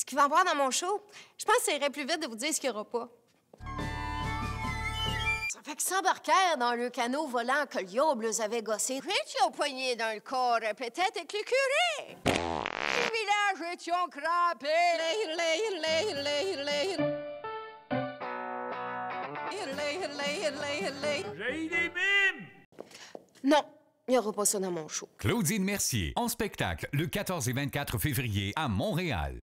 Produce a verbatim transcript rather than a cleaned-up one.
ce qu'il va y avoir dans mon show, je pense que ça irait plus vite de vous dire ce qu'il n'y aura pas. Ça fait que s'embarquèrent dans le canot volant que Liob les avait gossés. Étions poignés dans le corps, peut-être avec le curé. Les villages étions crampés. J'ai des mimes! Non, il n'y aura pas ça dans mon show. Claudine Mercier, en spectacle le quatorze et vingt-quatre février à Montréal.